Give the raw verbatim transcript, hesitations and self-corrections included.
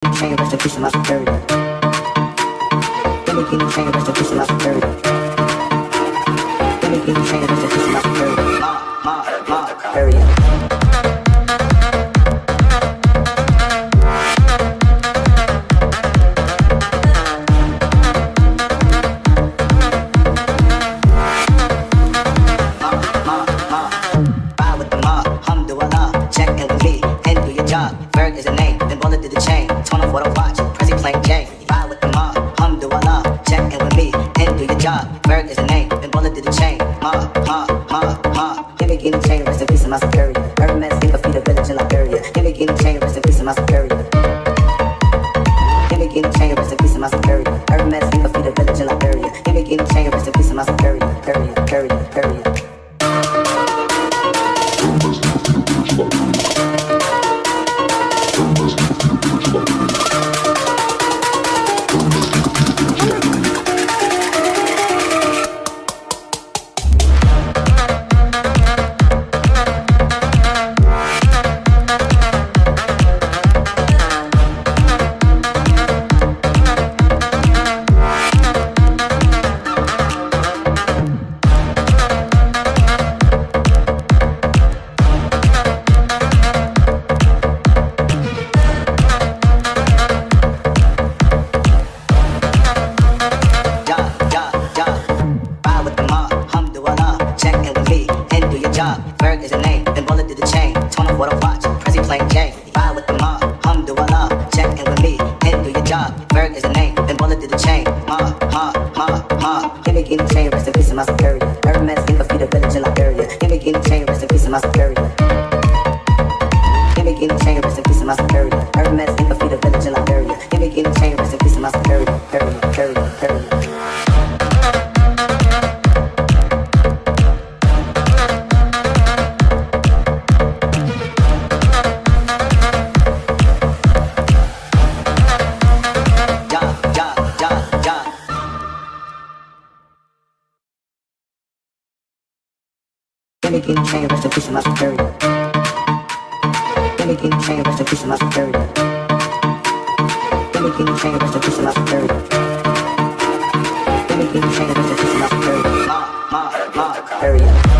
chain, rest in peace to my superior. Give me king chain, rest in peace to my superior. Give me king chain, rest in peace to my superior. Ma, ma, ma, superior. Berg is a name, then bullet did the chain. Tone off what I watch, Prezi playing Jane. Ride with the mob, alhamdulillah. Check in with me, and do your job. Berg is a name, then bullet did the chain. Ma, ma, ma, ma. Give me king chain, rest in peace to my superior. Hermes, think of feed a village in Liberia. Give me king chain, rest in peace to my superior. Give me king chain, rest in peace to my superior. Hermes, think of feed a village in Liberia. Give me king chain, rest in peace to my superior. Period, period, period. Berg is a name, then bullet did the chain. Tone off what I watch, Prezi playing Jane. Ride with the mob, alhamdulillah. Check in with me, and do your job. Berg is a name, then bullet did the chain. Ma, ma, ma, ma. Give me king chain, rest in peace to my superior. Hermes, think of feed a village in Liberia. Give me king chain, rest in peace to my superior. Give me king chain, rest in peace to my superior. Hermes, think of feed a village in Liberia. Give me king chain, rest in peace to my superior. Period, period, period. Give me king chain, rest in peace to my superior. Give me king chain, rest in peace to my superior. Give me king chain, rest in peace to my superior. Give me king chain, rest in peace to my superior. Ma, ma, ma, superior.